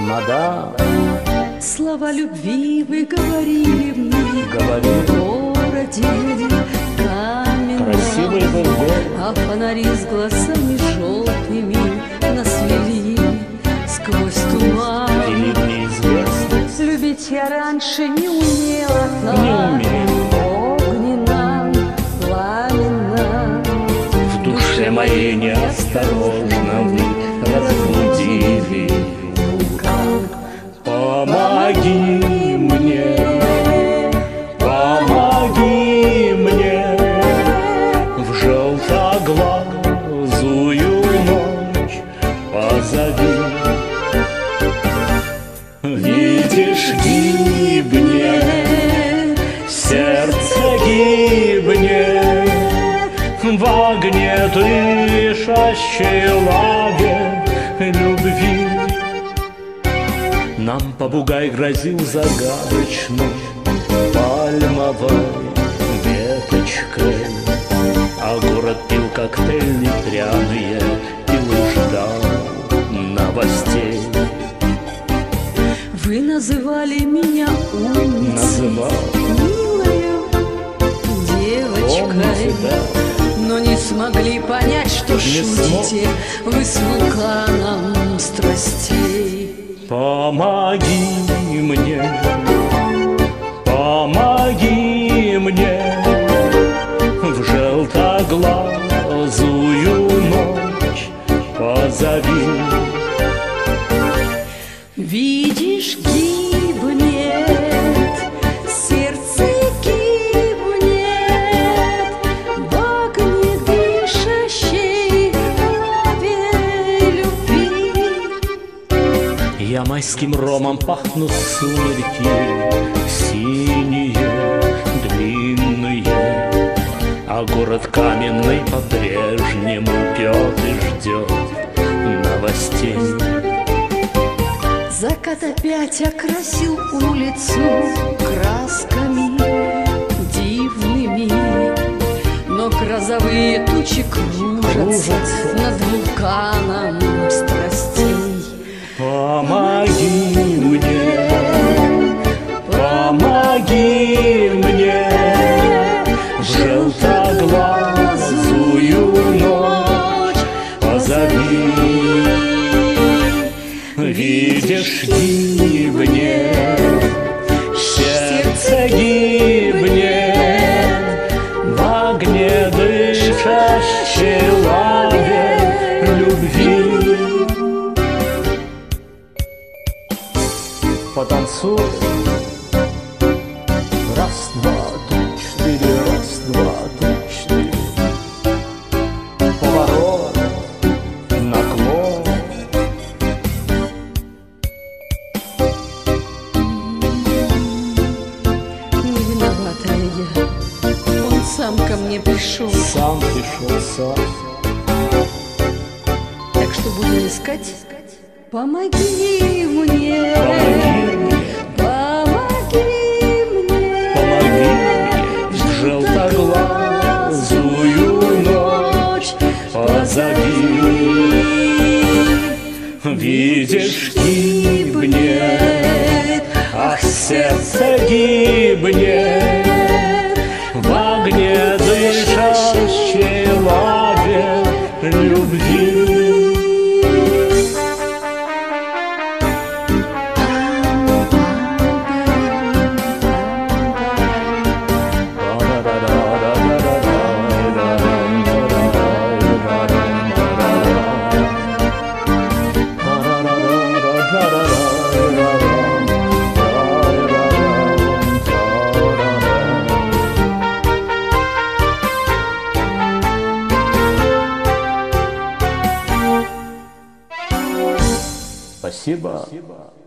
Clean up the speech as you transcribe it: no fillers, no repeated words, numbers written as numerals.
Мадам, слова любви вы говорили мне говорит, в городе каменном. красивый был город. А фонари с глазами желтыми нас вели сквозь туман. Перед неизвестность Любить я раньше не умела так, не умел. огненно, пламенно. В душе моей неосторожно вы разбудили вулкан. Помоги мне, помоги мне, в желтоглазую ночь позови. Видишь, гибнет, сердце гибнет в огне дышащей лаве любви. Нам попугай грозил загадочной пальмовой веточкой, а город пил коктейли пряные, пил и ждал новостей. Вы называли меня умницей, Называл. милою девочкой, Помните, да? но не смогли понять, что шутите вы с вулканом страстей. Помоги мне, помоги мне, в желтоглазую ночь позови. Видишь, гибнет, сердце гибнет в огне дышащей лаве любви. Я майским ромом пахну, сумерки синие, длинные, а город каменный по-прежнему пьет и ждет новостей. Закат опять окрасил улицу красками дивными, но грозовые тучи кружатся над вулканом страстей. Помоги мне, помоги мне, в желтоглазую ночь позови. Видишь, гибнет, сердце гибнет в огне дышащей лаве любви. Потанцуй. Раз, два, три, четыре, раз, два, три, четыре. Поворот, наклон. Не виноватая я, он сам ко мне пришел, Сам пришел, сам. так что буду искать. Помоги мне, Помоги мне, помоги мне, помоги мне, в желтоглазую ночь позови. Видишь, гибнет, ах, сердце гибнет в огне дышащей лаве любви. Спасибо.